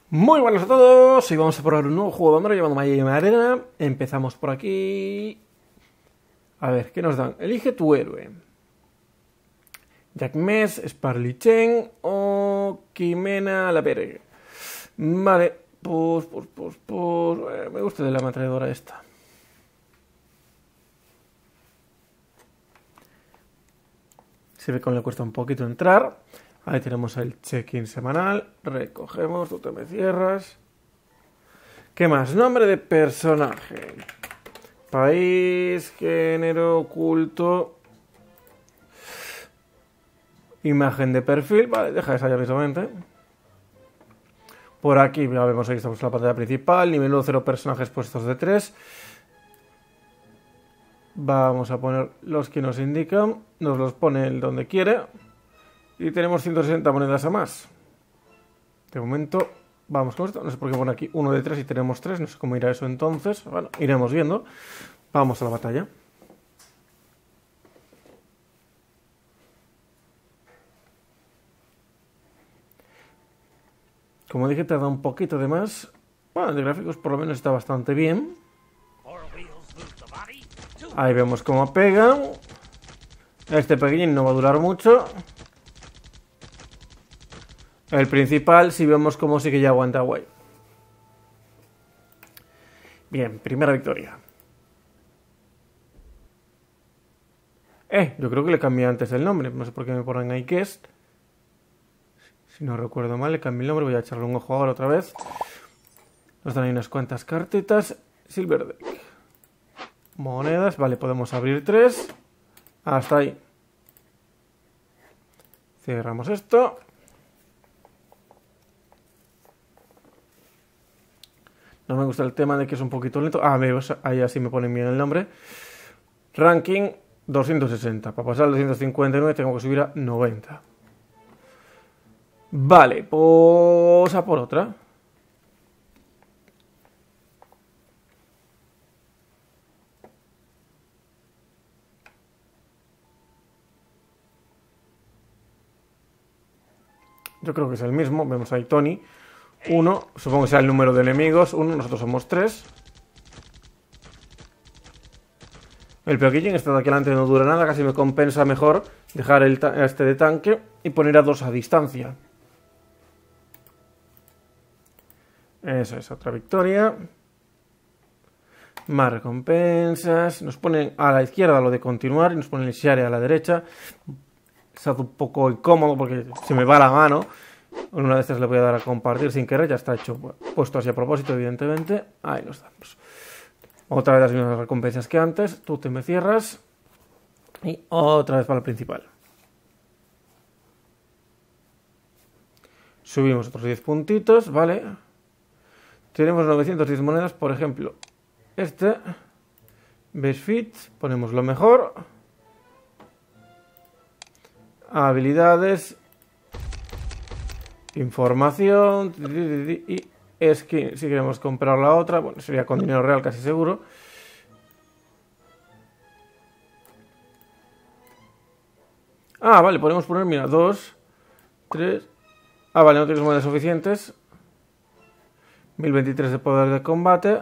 Muy buenas a todos y vamos a probar un nuevo juego de Android llamado My Arena. Empezamos por aquí. A ver, ¿qué nos dan? Elige tu héroe. Jack Mess, Sparly Chen o Kimena la Verga. Vale, pues me gusta de la ametralladora esta. Se ve que le cuesta un poquito entrar. Ahí tenemos el check-in semanal. Recogemos, tú te me cierras. ¿Qué más? Nombre de personaje. País, género, culto. Imagen de perfil. Vale, deja esa ya mismamente. Por aquí, ya vemos, aquí estamos en la pantalla principal. Nivel 0, personajes puestos de 3. Vamos a poner los que nos indican. Nos los pone el donde quiere. Y tenemos 160 monedas a más. De momento, vamos con esto. No sé por qué pone aquí 1 de 3 y tenemos 3. No sé cómo irá eso entonces. Bueno, iremos viendo. Vamos a la batalla. Como dije, te da un poquito de más. Bueno, de gráficos por lo menos está bastante bien. Ahí vemos cómo pega. Este pequeñín no va a durar mucho. El principal, si vemos cómo sí que ya aguanta guay. Bien, primera victoria. Yo creo que le cambié antes el nombre. No sé por qué me ponen ahí guest. Si no recuerdo mal, le cambié el nombre. Voy a echarle un ojo ahora otra vez. Nos dan ahí unas cuantas cartitas. Silver Deck. Monedas. Vale, podemos abrir 3. Hasta ahí. Cerramos esto. No me gusta el tema de que es un poquito lento. Ahí así me ponen bien el nombre. Ranking 260. Para pasar al 259 tengo que subir a 90. Vale, pues a por otra. Yo creo que es el mismo. Vemos ahí Tony. 1, supongo que sea el número de enemigos. 1, nosotros somos 3. El pequeñín este de aquí adelante no dura nada. Casi me compensa mejor dejar este de tanque y poner a 2 a distancia. Esa es otra victoria. Más recompensas. Nos ponen a la izquierda lo de continuar y nos ponen el share a la derecha. Se hace un poco incómodo porque se me va la mano. Una de estas le voy a dar a compartir sin querer. Ya está hecho, puesto así a propósito, evidentemente. Ahí nos damos. Otra vez las mismas recompensas que antes. Tú te me cierras. Y otra vez para el principal. Subimos otros 10 puntitos, ¿vale? Tenemos 910 monedas, por ejemplo. Best Fit. Ponemos lo mejor. Habilidades. Información. Y skin. Si queremos comprar la otra, bueno, sería con dinero real casi seguro. Vale, podemos poner, mira, 2, 3. Vale, no tenemos monedas suficientes. 1023 de poder de combate.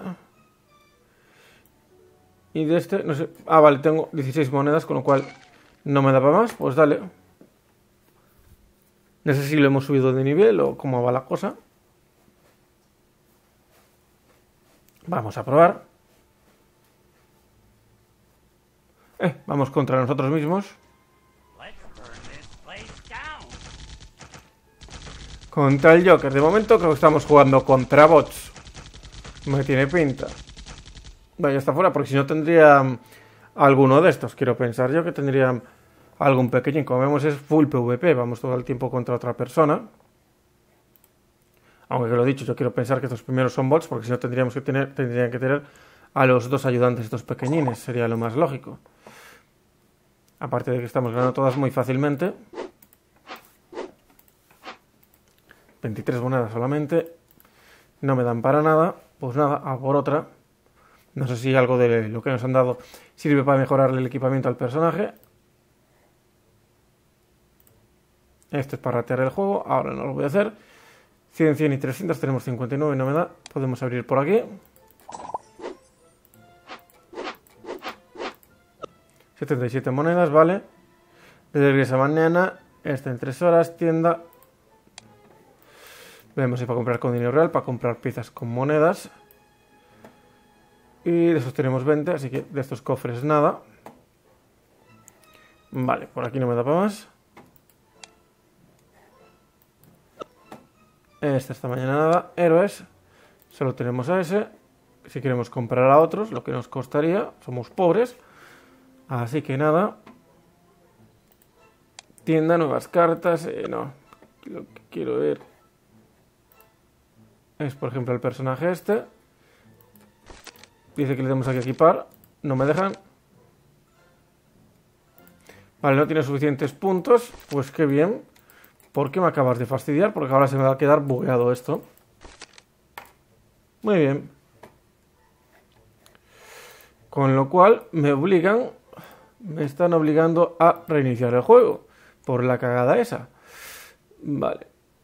Y de este, no sé. Vale, tengo 16 monedas, con lo cual no me da para más. Pues dale. No sé si lo hemos subido de nivel o cómo va la cosa. Vamos a probar. Vamos contra nosotros mismos. Contra el Joker. De momento creo que estamos jugando contra bots. Me tiene pinta. Vaya, está fuera porque si no tendría alguno de estos. Quiero pensar yo que tendría algún pequeño. Como vemos es full PvP. Vamos todo el tiempo contra otra persona. Aunque lo he dicho, yo quiero pensar que estos primeros son bots, porque si no tendrían que tener a los 2 ayudantes estos pequeñines. Sería lo más lógico. Aparte de que estamos ganando todas muy fácilmente. 23 monedas solamente. No me dan para nada. Pues nada, a por otra. No sé si algo de lo que nos han dado sirve para mejorarle el equipamiento al personaje. Esto es para ratear el juego. Ahora no lo voy a hacer. 100, 100 y 300. Tenemos 59, no me da. Podemos abrir por aquí. 77 monedas, vale. De regresa mañana. Esta en 3 horas. Tienda. Vemos si para comprar con dinero real, para comprar piezas con monedas. Y de esos tenemos 20, así que de estos cofres nada. Vale, por aquí no me da para más. Esta mañana nada. Héroes. Solo tenemos a ese. Si queremos comprar a otros, lo que nos costaría. Somos pobres. Así que nada. Tienda, nuevas cartas. No. Lo que quiero ver es, por ejemplo, el personaje este. Dice que le tenemos que equipar. No me dejan. Vale, no tiene suficientes puntos. Pues qué bien. ¿Por qué me acabas de fastidiar? Porque ahora se me va a quedar bugueado esto. Muy bien. Con lo cual me están obligando a reiniciar el juego. Por la cagada esa. Vale.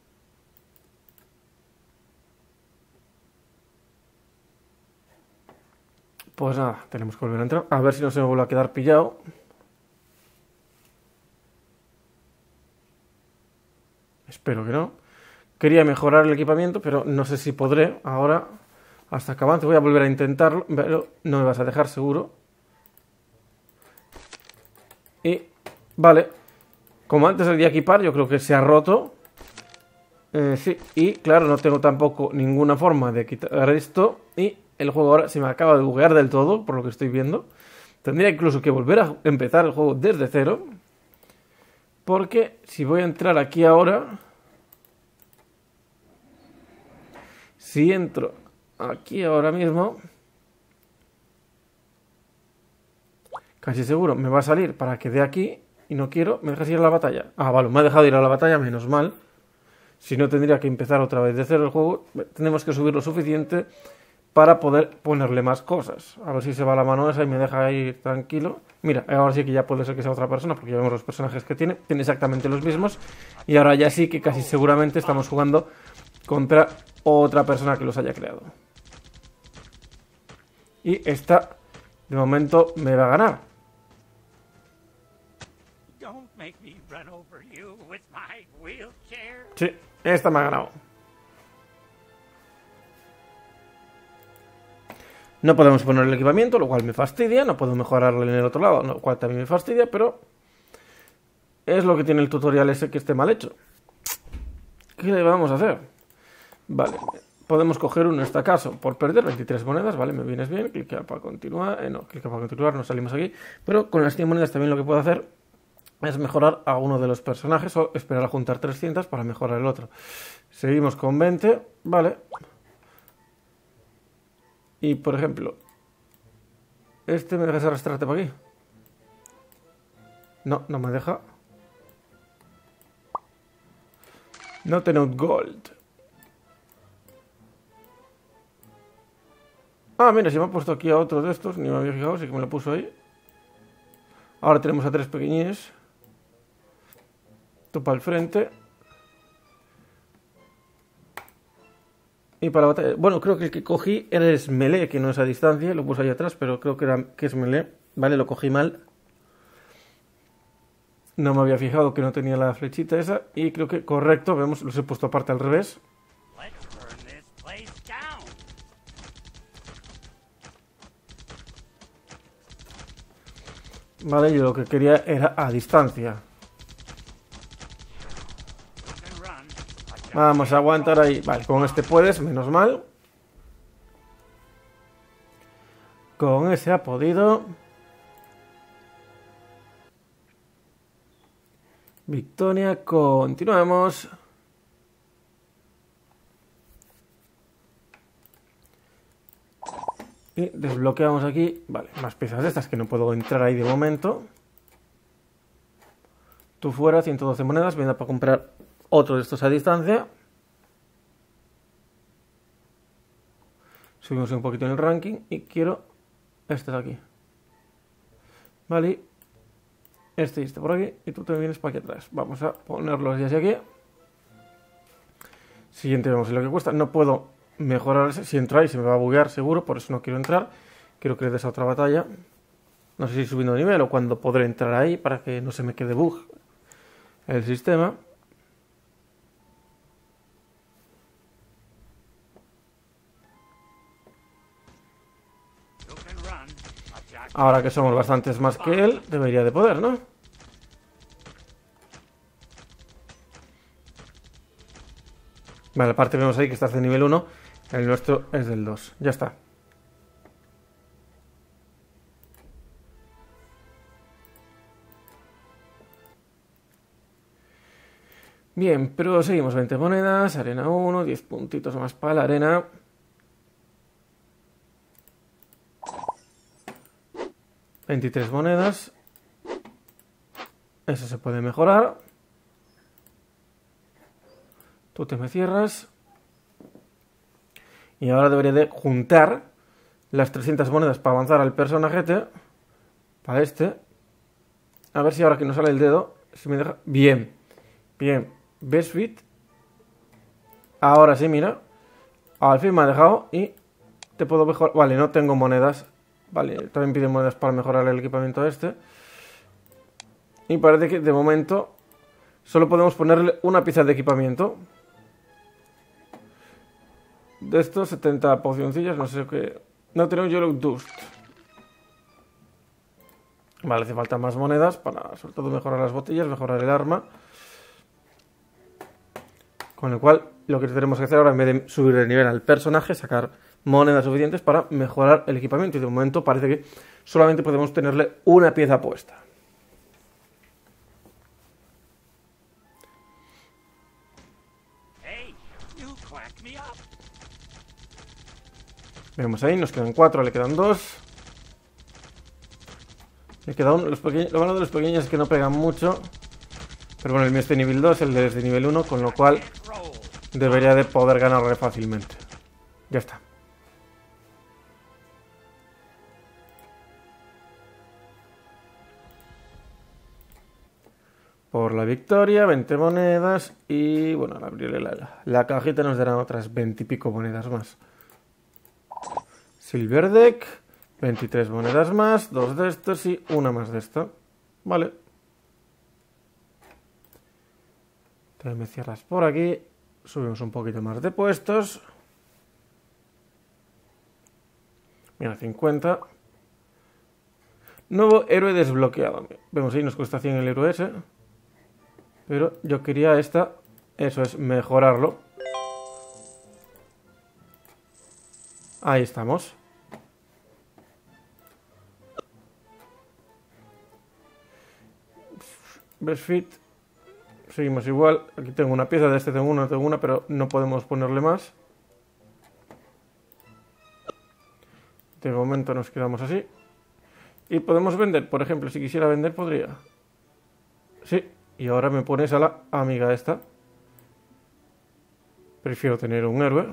Pues nada, tenemos que volver a entrar. A ver si no se me vuelve a quedar pillado. Espero que no. Quería mejorar el equipamiento, pero no sé si podré. Ahora, hasta que avance, voy a volver a intentarlo. Pero no me vas a dejar seguro. Y, vale. Como antes de equipar, yo creo que se ha roto. Sí, y claro, no tengo tampoco ninguna forma de quitar esto. Y el juego ahora se me acaba de buguear del todo, por lo que estoy viendo. Tendría incluso que volver a empezar el juego desde cero. Porque si voy a entrar aquí ahora... Si entro aquí ahora mismo... Casi seguro me va a salir para que dé aquí. Y no quiero, me dejas ir a la batalla. Ah, vale, me ha dejado ir a la batalla, menos mal. Si no, tendría que empezar otra vez de cero el juego. Tenemos que subir lo suficiente para poder ponerle más cosas. A ver si se va la mano esa y me deja ir tranquilo. Mira, ahora sí que ya puede ser que sea otra persona, porque ya vemos los personajes que tiene. Tiene exactamente los mismos. Y ahora ya sí que casi seguramente estamos jugando contra otra persona que los haya creado. Y esta, de momento, me va a ganar. Sí, esta me ha ganado. No podemos poner el equipamiento, lo cual me fastidia. No puedo mejorarlo en el otro lado, lo cual también me fastidia, pero es lo que tiene el tutorial ese que esté mal hecho. ¿Qué le vamos a hacer? Vale, podemos coger uno en este caso por perder 23 monedas, vale, me vienes bien. Clica para continuar, no, clica para continuar, no salimos aquí. Pero con las 100 monedas también lo que puedo hacer es mejorar a uno de los personajes o esperar a juntar 300 para mejorar el otro. Seguimos con 20, vale. Y, por ejemplo, ¿este me dejas arrastrarte para aquí? No, no me deja. No tengo gold. Ah, mira, se me ha puesto aquí a otro de estos. Ni me había fijado, sí que me lo puso ahí. Ahora tenemos a 3 pequeñines. Tú para el frente. Y para la batalla... Bueno, creo que el que cogí es melee, que no es a distancia. Lo puse ahí atrás, pero creo que es melee. Vale, lo cogí mal. No me había fijado que no tenía la flechita esa. Y creo que correcto, vemos, los he puesto aparte al revés. Vale, yo lo que quería era a distancia. Vamos a aguantar ahí. Vale, con este puedes, menos mal. Con ese ha podido. Victoria, continuamos. Y desbloqueamos aquí. Vale, más piezas de estas que no puedo entrar ahí de momento. Tú fuera, 112 monedas. Me da para comprar otro de estos a distancia. Subimos un poquito en el ranking. Y quiero este de aquí. Vale. Este y este por aquí. Y tú te vienes para aquí atrás. Vamos a ponerlos ya hacia aquí. Siguiente, vemos lo que cuesta. No puedo mejorar. Si entro ahí se me va a buguear seguro, por eso no quiero entrar. Quiero que le des a otra batalla. No sé si subiendo de nivel o cuando podré entrar ahí para que no se me quede bug el sistema. Ahora que somos bastantes más que él, debería de poder, ¿no? Vale, aparte vemos ahí que estás de nivel 1. El nuestro es del 2. Ya está. Bien, pero seguimos. 20 monedas, arena 1, 10 puntitos más para la arena. $23 monedas. Eso se puede mejorar. Tú te me cierras. Y ahora debería de juntar las 300 monedas para avanzar al personajete. Para este. A ver si ahora que nos sale el dedo, si me deja... Bien. Bien. Best fit. Ahora sí, mira. Al fin me ha dejado y te puedo mejorar. Vale, no tengo monedas. Vale, también pide monedas para mejorar el equipamiento este. Y parece que de momento solo podemos ponerle una pieza de equipamiento. De estos 70 pocioncillas, no sé qué. No tenemos Yellow Dust. Vale, hace falta más monedas para sobre todo mejorar las botellas, mejorar el arma. Con lo cual, lo que tenemos que hacer ahora, en vez de subir de nivel al personaje, sacar monedas suficientes para mejorar el equipamiento. Y de momento parece que solamente podemos tenerle una pieza puesta. Vemos ahí, nos quedan 4, le quedan 2. Le queda uno. Lo malo de los pequeños es que no pegan mucho. Pero bueno, el mío es de nivel 2, el de es de nivel 1, con lo cual debería de poder ganarle fácilmente. Ya está. Por la victoria, 20 monedas. Y bueno, al abrirle la cajita nos darán otras 20 y pico monedas más. Silver Deck, 23 monedas más, 2 de estos y una más de esta. Vale. Te me cierras por aquí. Subimos un poquito más de puestos. Mira, 50. Nuevo héroe desbloqueado. Vemos ahí, nos cuesta 100 el héroe ese. Pero yo quería esta. Eso es, mejorarlo. Ahí estamos. Best fit. Seguimos igual. Aquí tengo una pieza, de este tengo una, pero no podemos ponerle más. De momento nos quedamos así. Y podemos vender, por ejemplo, si quisiera vender podría. Sí, y ahora me pones a la amiga esta. Prefiero tener un héroe.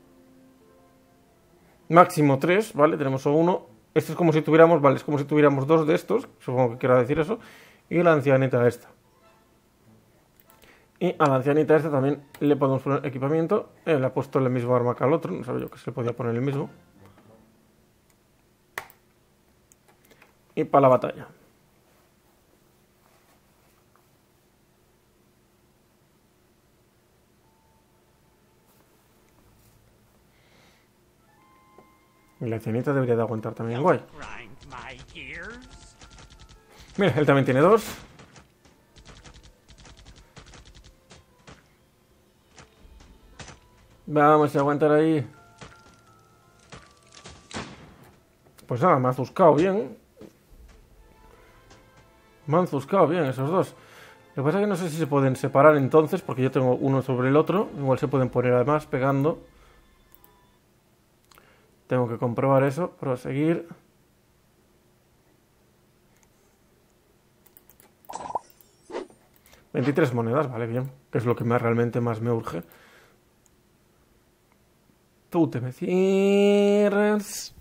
Máximo 3, ¿vale? Tenemos solo uno. Esto es como si tuviéramos, vale, es como si tuviéramos 2 de estos. Supongo que quiera decir eso. Y la ancianita esta. Y a la ancianita esta también le podemos poner equipamiento. Le ha puesto el mismo arma que al otro. No sabía yo que se le podía poner el mismo. Y para la batalla. Y la ancianita debería de aguantar también guay. Mira, él también tiene 2. Vamos a aguantar ahí. Pues nada, me ha zuscado bien. Me han zuscado bien esos dos. Lo que pasa es que no sé si se pueden separar entonces, porque yo tengo uno sobre el otro. Igual se pueden poner además pegando. Tengo que comprobar eso. Proseguir. $23 monedas, vale, bien. Que es lo que realmente más me urge. Tú te me cierras.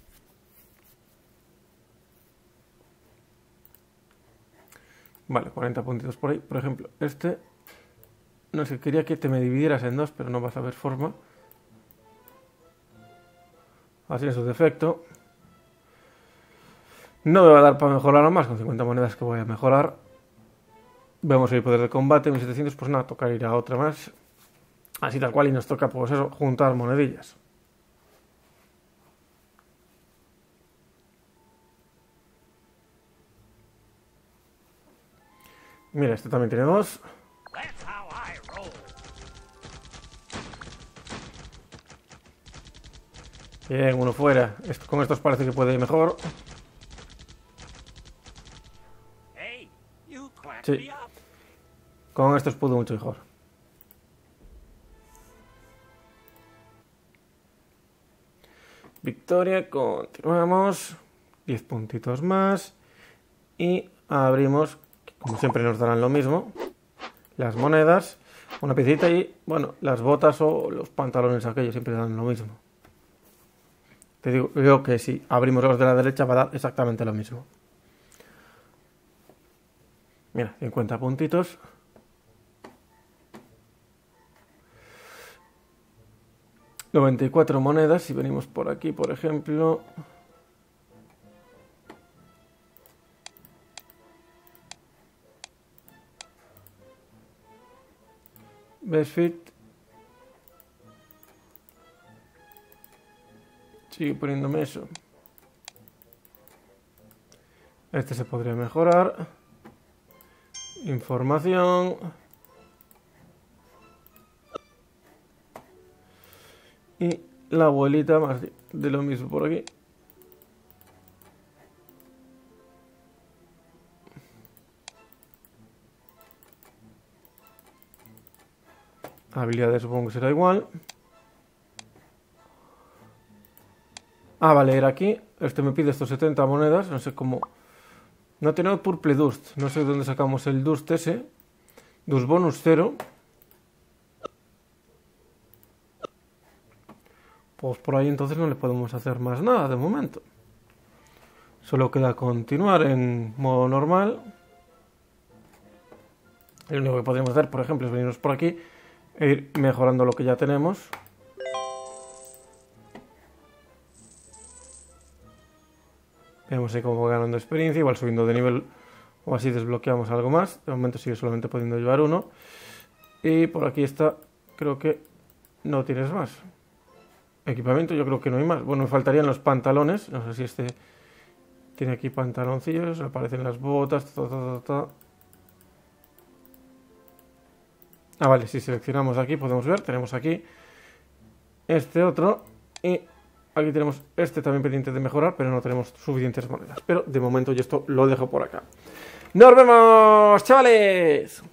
Vale, 40 puntitos por ahí. Por ejemplo, este No sé, quería que te me dividieras en dos, pero no vas a ver forma. Así es su defecto. No me va a dar para mejorar más con 50 monedas que voy a mejorar. Vemos el poder de combate, 1700, pues nada, tocar ir a otra más. Así tal cual, y nos toca, pues eso, juntar monedillas. Mira, este también tiene dos. Bien, uno fuera. Con estos parece que puede ir mejor. Sí. Con estos pudo mucho mejor. Victoria, continuamos. 10 puntitos más. Y abrimos, como siempre nos darán lo mismo, las monedas, una piecita y, bueno, las botas o los pantalones aquellos siempre dan lo mismo. Te digo que si abrimos los de la derecha va a dar exactamente lo mismo. Mira, 50 puntitos. $94 monedas. Si venimos por aquí, por ejemplo. Best Fit. Sigue poniéndome eso. Este se podría mejorar. Información. Y la abuelita más de lo mismo por aquí. Habilidades supongo que será igual. Ah, vale, era aquí. Este me pide estos 70 monedas. No sé cómo... No tenemos Purple Dust. No sé de dónde sacamos el Dust ese. Dust bonus 0. Pues por ahí entonces no le podemos hacer más nada de momento. Solo queda continuar en modo normal. Lo único que podríamos hacer, por ejemplo, es venirnos por aquí e ir mejorando lo que ya tenemos. Vemos ahí cómo va ganando experiencia, igual subiendo de nivel o así desbloqueamos algo más. De momento sigue solamente pudiendo llevar uno. Y por aquí está, creo que no tienes más. Equipamiento yo creo que no hay más. Bueno, me faltarían los pantalones. No sé si este tiene aquí pantaloncillos. Aparecen las botas. Ah, vale, si seleccionamos aquí podemos ver. Tenemos aquí este otro. Y aquí tenemos este también pendiente de mejorar, pero no tenemos suficientes monedas. Pero de momento yo esto lo dejo por acá. ¡Nos vemos, chavales!